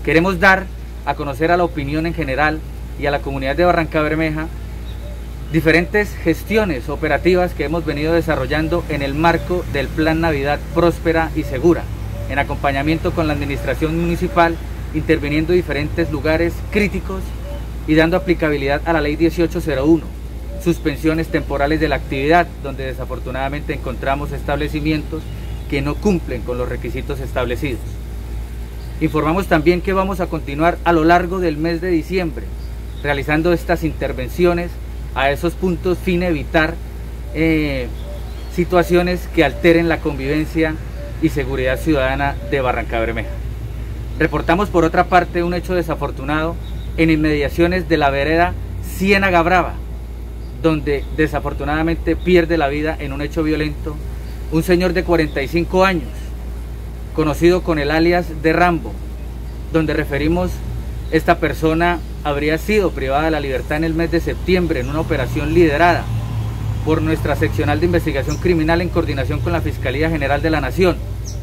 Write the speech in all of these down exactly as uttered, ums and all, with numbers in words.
Queremos dar a conocer a la opinión en general y a la comunidad de Barrancabermeja diferentes gestiones operativas que hemos venido desarrollando en el marco del Plan Navidad Próspera y Segura, en acompañamiento con la administración municipal, interviniendo en diferentes lugares críticos y dando aplicabilidad a la ley dieciocho cero uno, suspensiones temporales de la actividad, donde desafortunadamente encontramos establecimientos que no cumplen con los requisitos establecidos. Informamos también que vamos a continuar a lo largo del mes de diciembre realizando estas intervenciones a esos puntos, fin evitar eh, situaciones que alteren la convivencia y seguridad ciudadana de Barrancabermeja. Reportamos por otra parte un hecho desafortunado en inmediaciones de la vereda Ciénaga Brava, donde desafortunadamente pierde la vida en un hecho violento un señor de cuarenta y cinco años, conocido con el alias de Rambo, donde referimos esta persona habría sido privada de la libertad en el mes de septiembre en una operación liderada por nuestra seccional de investigación criminal en coordinación con la Fiscalía General de la Nación,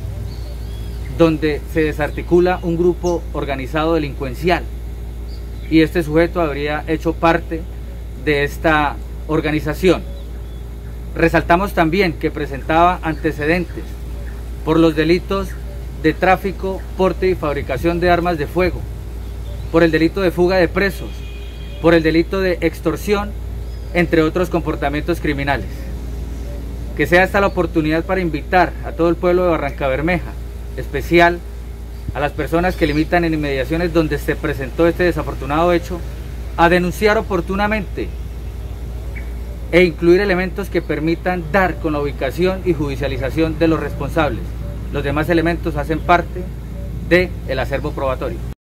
donde se desarticula un grupo organizado delincuencial y este sujeto habría hecho parte de esta organización. Resaltamos también que presentaba antecedentes por los delitos de tráfico, porte y fabricación de armas de fuego, por el delito de fuga de presos, por el delito de extorsión, entre otros comportamientos criminales. Que sea esta la oportunidad para invitar a todo el pueblo de Barrancabermeja, especial a las personas que limitan en inmediaciones donde se presentó este desafortunado hecho, a denunciar oportunamente e incluir elementos que permitan dar con la ubicación y judicialización de los responsables. Los demás elementos hacen parte del acervo probatorio.